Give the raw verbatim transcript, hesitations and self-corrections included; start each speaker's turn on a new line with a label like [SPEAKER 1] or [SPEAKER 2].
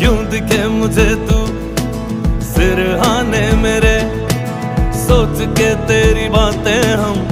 [SPEAKER 1] यूं दिखे मुझे तू सिरहाने मेरे, सोच के तेरी बातें हम